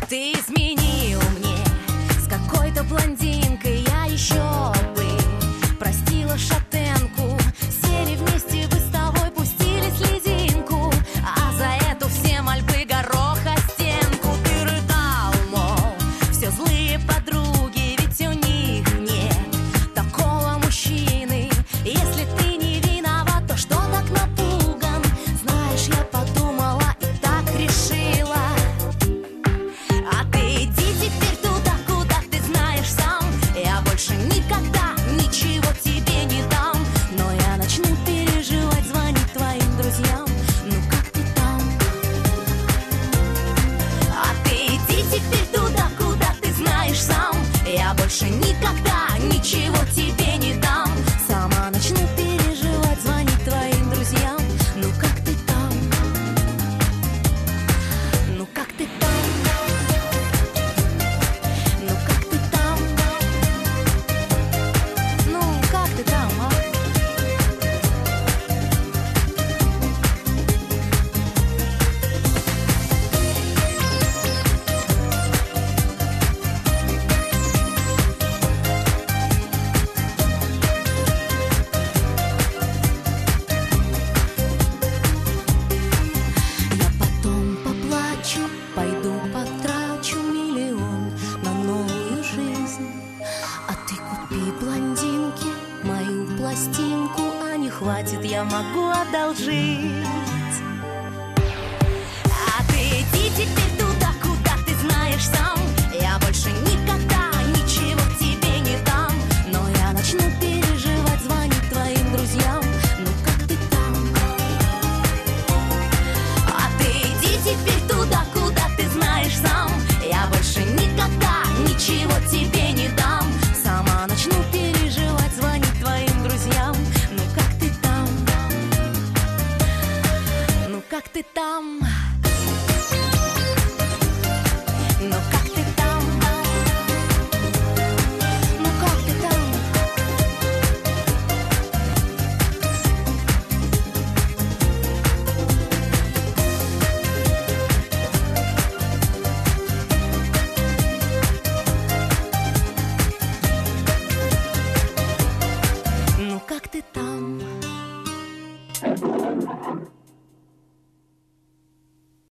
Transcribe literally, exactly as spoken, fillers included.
Ты изменил мне с какой-то блондинкой. Я еще бы простила шатенку. Сели вместе вы с тобой, пустили слезинку, а за эту все мольбы гороха стенку. Ты рыдал, мол, все злые подруги, ведь у них нет такого мужчины. Если ты не виноват, то что так напуган? Знаешь, я подумала и так решила. А ты иди теперь туда, куда ты знаешь сам. Я больше никогда ничего тебе не дам. Но я начну переживать, звонить твоим друзьям. Ну как ты там? А ты иди теперь туда, куда ты знаешь сам. Я больше никогда ничего тебе не дам. Сама начну переживать, звонить твоим друзьям. Ну как ты там? Ну как ты там? Ну как ты там? Ну как ты там, а? Я потом поплачу, пойду потрачу миллион на новую жизнь. А ты купи блондинке мою пластинку, а не хватит, я могу одолжить. А ты иди теперь туда, куда ты знаешь сам. Я больше никогда ничего тебе не дам. Но я начну переживать, звонить твоим друзьям. Ну как ты там? А ты иди теперь туда, куда ты знаешь сам. Я больше никогда ничего тебе не дам. Сама начну переживать, звонить твоим друзьям. Ну как ты там? Ну как ты там? Ну как ты там? Ну как ты там? Ну как ты там?